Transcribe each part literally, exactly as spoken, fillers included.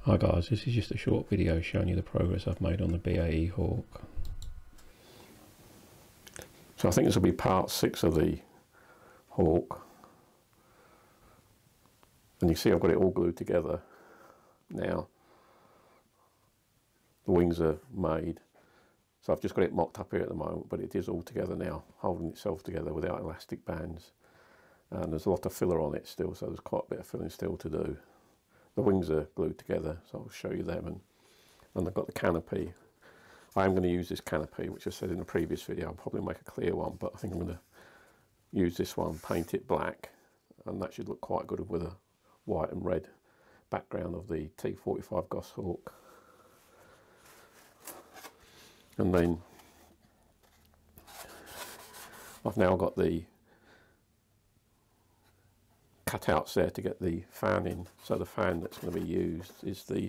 Hi guys, this is just a short video showing you the progress I've made on the B A E Hawk. So I think this will be part six of the Hawk. And you see I've got it all glued together now. The wings are made. So I've just got it mocked up here at the moment, but it is all together now, holding itself together without elastic bands. And there's a lot of filler on it still, so there's quite a bit of filling still to do. The wings are glued together, so I'll show you them. And, and I've got the canopy. I am going to use this canopy, which I said in the previous video. I'll probably make a clear one, but I think I'm going to use this one, paint it black, and that should look quite good with a white and red background of the T forty-five GOSHAWK. And then I've now got the cutouts there to get the fan in. So the fan that's going to be used is the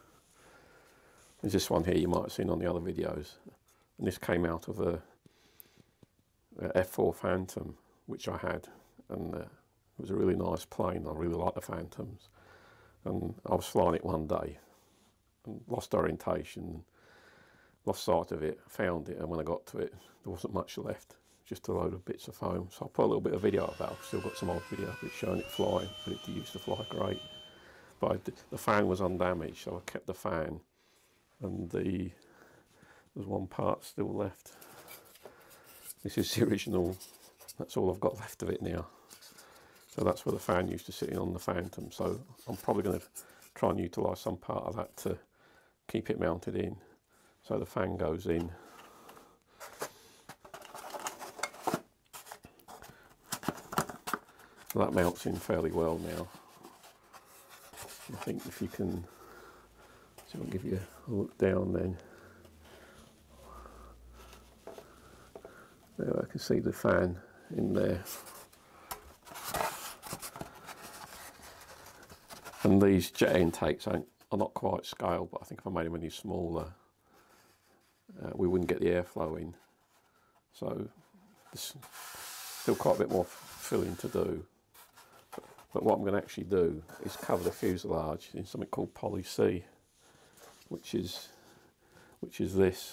is this one here you might have seen on the other videos, and this came out of a, a F four Phantom which I had, and uh, it was a really nice plane. I really like the Phantoms, and I was flying it one day and lost orientation, lost sight of it, found it, and when I got to it there wasn't much left, just a load of bits of foam. So I put a little bit of video of that. I've still got some old video of it showing it flying, but it used to fly great. But I did, the fan was undamaged, so I kept the fan, and the there's one part still left. This is the original. That's all I've got left of it now. So that's where the fan used to sit in on the Phantom. So I'm probably going to try and utilise some part of that to keep it mounted in. So the fan goes in. So that mounts in fairly well now. I think if you can, so I'll give you a look down then. There I can see the fan in there. And these jet intakes are not quite scaled, but I think if I made them any smaller, uh, we wouldn't get the airflow in. So there's still quite a bit more filling to do. But what I'm going to actually do is cover the fuselage in something called Poly C, which is which is this.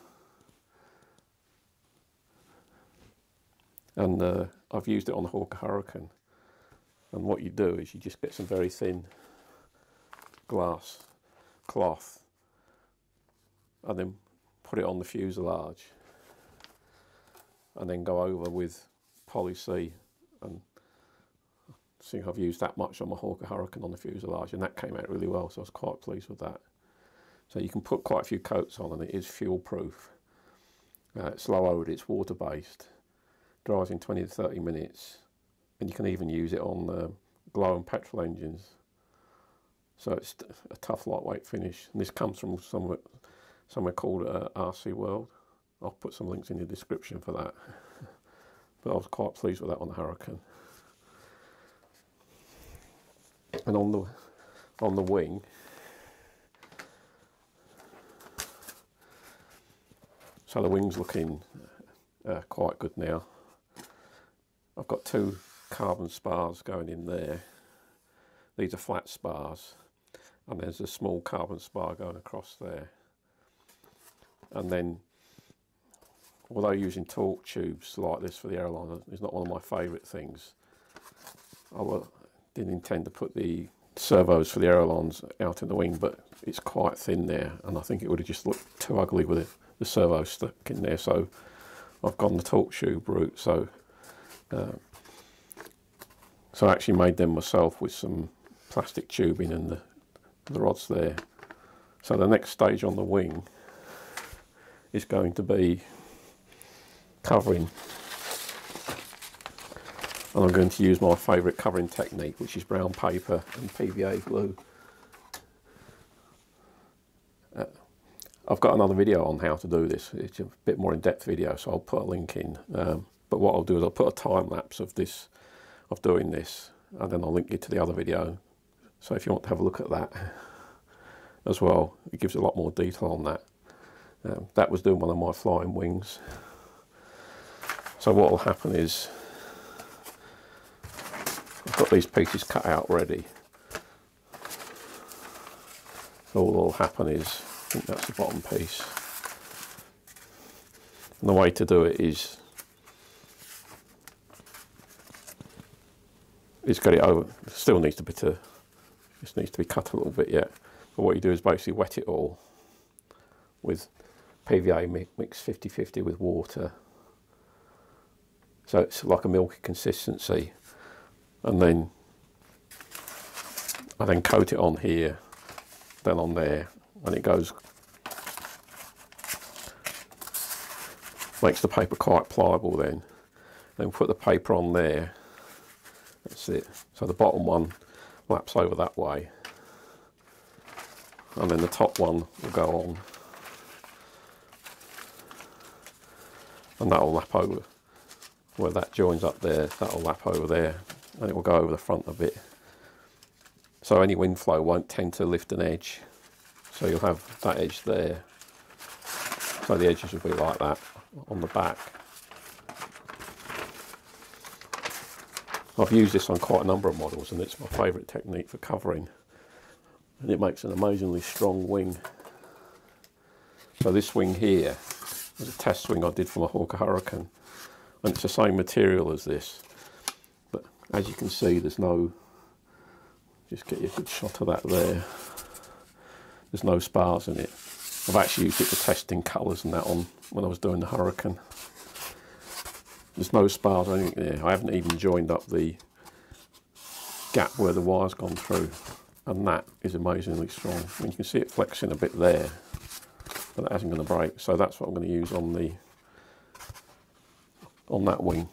And uh, I've used it on the Hawk Hurricane. And what you do is you just get some very thin glass cloth and then put it on the fuselage, and then go over with Poly C. And I think I've used that much on my Hawk Hurricane on the fuselage, and that came out really well, so I was quite pleased with that. So you can put quite a few coats on, and it is fuel proof. Uh, it's low odor, it's water based, dries in twenty to thirty minutes, and you can even use it on uh, glow and petrol engines. So it's a tough lightweight finish, and this comes from somewhere, somewhere called uh, R C World. I'll put some links in the description for that. But I was quite pleased with that on the Hurricane. And on the on the wing, so the wing's looking uh, quite good now. I've got two carbon spars going in there. These are flat spars, and there's a small carbon spar going across there. And then, although using torque tubes like this for the airline is not one of my favourite things, I will, didn't intend to put the servos for the ailerons out in the wing, but it's quite thin there, and I think it would have just looked too ugly with it, the servo stuck in there. So I've gone the torque tube route. So uh, so I actually made them myself with some plastic tubing and the, the rods there. So the next stage on the wing is going to be covering. And I'm going to use my favourite covering technique, which is brown paper and P V A glue. Uh, I've got another video on how to do this. It's a bit more in-depth video, so I'll put a link in. Um, but what I'll do is I'll put a time lapse of this, of doing this, and then I'll link you to the other video. So if you want to have a look at that as well, it gives a lot more detail on that. Um, that was doing one of my flying wings. So what will happen is, I've got these pieces cut out ready, all that'll happen is, I think that's the bottom piece. And the way to do it is, is get it over, it still needs to be to, just needs to be cut a little bit yet. But what you do is basically wet it all with P V A mixed fifty fifty with water. So it's like a milky consistency. And then I then coat it on here, then on there, and it goes, makes the paper quite pliable then. Then put the paper on there, that's it. So the bottom one laps over that way, and then the top one will go on, and that will lap over, where that joins up there, that will lap over there, and it will go over the front a bit. So any wind flow won't tend to lift an edge. So you'll have that edge there. So the edges will be like that on the back. I've used this on quite a number of models, and it's my favourite technique for covering. And it makes an amazingly strong wing. So this wing here is a test wing I did for my Hawker Hurricane. And it's the same material as this. But as you can see, there's no, just get you a good shot of that there. There's no spars in it. I've actually used it for testing colours and that on when I was doing the Hurricane. There's no spars or anything there. I haven't even joined up the gap where the wire's gone through. And that is amazingly strong. I mean, you can see it flexing a bit there, but that isn't going to break. So that's what I'm going to use on the on that wing.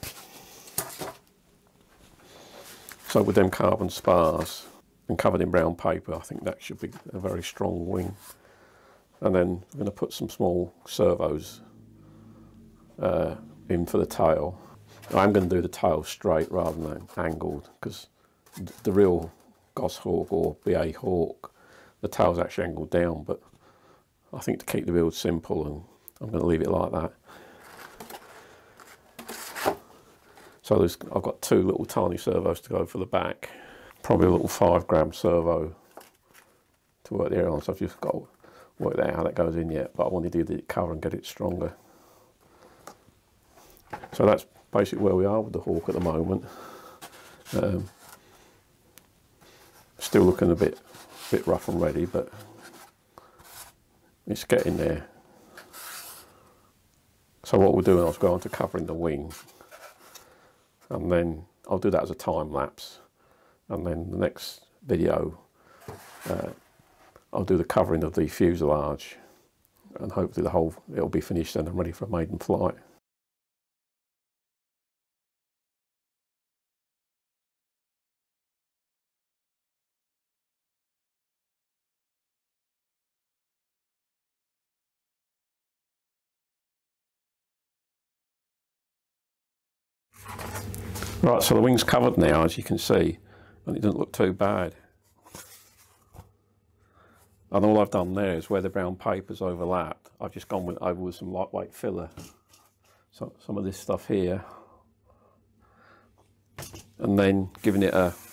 So with them carbon spars and covered in brown paper, I think that should be a very strong wing. And then I'm going to put some small servos uh, in for the tail. I'm going to do the tail straight rather than angled, because the real GOSHAWK or B A Hawk, the tail's actually angled down, but I think to keep the build simple, and I'm going to leave it like that. So there's, I've got two little tiny servos to go for the back, probably a little five gram servo to work the air on. So I've just got to work out how that goes in yet, but I want to do the cover and get it stronger. So that's basically where we are with the Hawk at the moment. Um, still looking a bit, bit rough and ready, but it's getting there. So what we'll do, I'll go on to covering the wing, and then I'll do that as a time lapse, and then the next video uh, I'll do the covering of the fuselage, and hopefully the whole it'll be finished and I'm ready for a maiden flight. Right, so the wing's covered now, as you can see, and it doesn't look too bad. And all I've done there is where the brown paper's overlapped, I've just gone with, over with some lightweight filler. So some of this stuff here, and then giving it a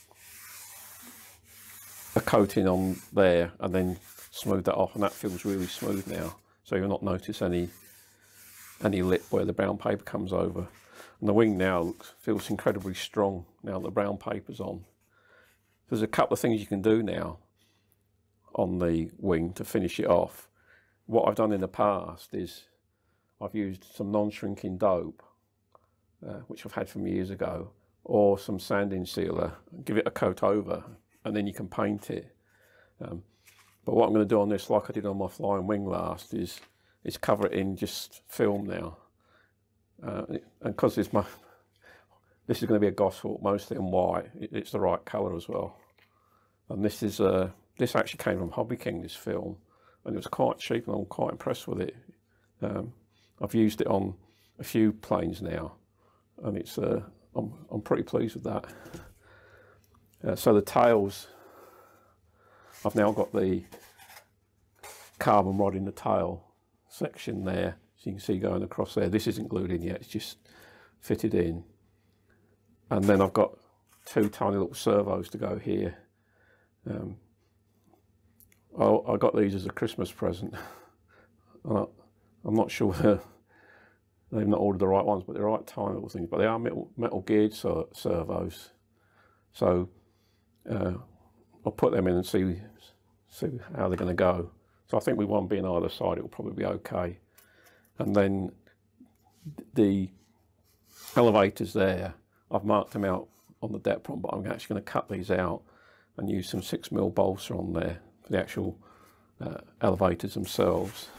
a coating on there, and then smooth that off, and that feels really smooth now. So you'll not notice any any lip where the brown paper comes over. And the wing now looks, feels incredibly strong now that the brown paper's on. There's a couple of things you can do now on the wing to finish it off. What I've done in the past is I've used some non-shrinking dope, uh, which I've had from years ago, or some sanding sealer, give it a coat over, and then you can paint it. Um, but what I'm going to do on this, like I did on my flying wing last, is, is cover it in just film now. Uh, and because this, my, this is going to be a GOSHAWK mostly in white, it, it's the right colour as well. And this is uh, this actually came from Hobby King, this film, and it was quite cheap, and I'm quite impressed with it. Um, I've used it on a few planes now, and it's uh, I'm I'm pretty pleased with that. Uh, so the tails, I've now got the carbon rod in the tail section there. So you can see going across there. This isn't glued in yet, it's just fitted in. And then I've got two tiny little servos to go here. Um, I, I got these as a Christmas present. I, I'm not sure they're, they've not ordered the right ones, but they're right tiny little things. But they are metal, metal geared so, servos. So uh, I'll put them in and see, see how they're going to go. So I think with one being either side, it will probably be okay. And then the elevators there, I've marked them out on the depth prompt, but I'm actually going to cut these out and use some six mil balsa on there for the actual uh, elevators themselves.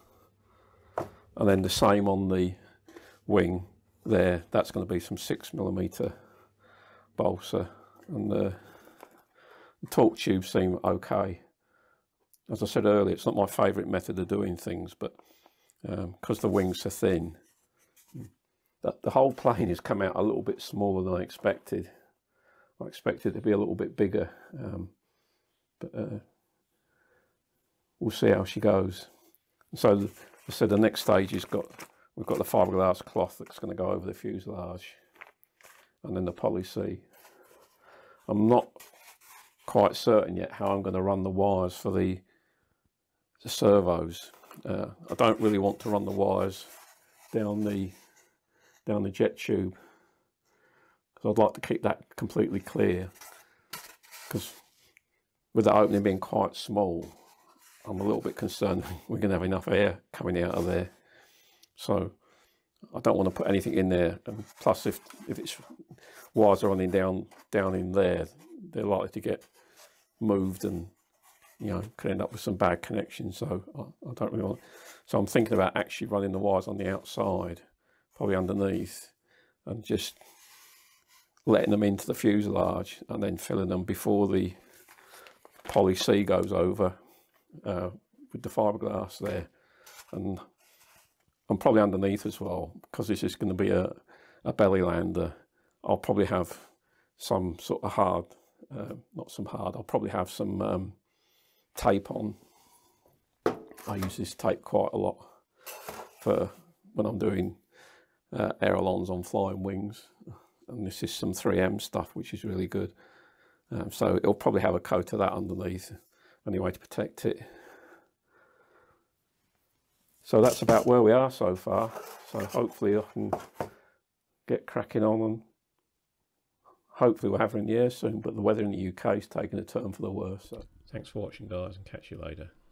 And then the same on the wing there, that's going to be some six millimeter balsa. And uh, the torque tubes seem okay. As I said earlier, it's not my favourite method of doing things, but because um, the wings are thin, that the whole plane has come out a little bit smaller than I expected. I expected it to be a little bit bigger, um, but uh, we'll see how she goes. So, the, I said the next stage is got we've got the fiberglass cloth that's going to go over the fuselage, and then the poly C. I'm not quite certain yet how I'm going to run the wires for the, the servos. Uh, I don't really want to run the wires down the down the jet tube, because I'd like to keep that completely clear, because with the opening being quite small, I'm a little bit concerned we're going to have enough air coming out of there. So I don't want to put anything in there, and plus if if it's wires are running down down in there, they're likely to get moved and, you know, could end up with some bad connections. So I, I don't really want. So I'm thinking about actually running the wires on the outside, probably underneath, and just letting them into the fuselage and then filling them before the poly C goes over uh, with the fiberglass there. And I'm probably underneath as well, because this is going to be a, a belly lander. I'll probably have some sort of hard, uh, not some hard, I'll probably have some um, tape on. I use this tape quite a lot for when I'm doing uh, ailerons on flying wings. And this is some three M stuff, which is really good. Um, so it'll probably have a coat of that underneath anyway to protect it. So that's about where we are so far. So hopefully I can get cracking on, and hopefully we'll have her in the air soon, but the weather in the U K is taking a turn for the worse. So thanks for watching, guys, and catch you later.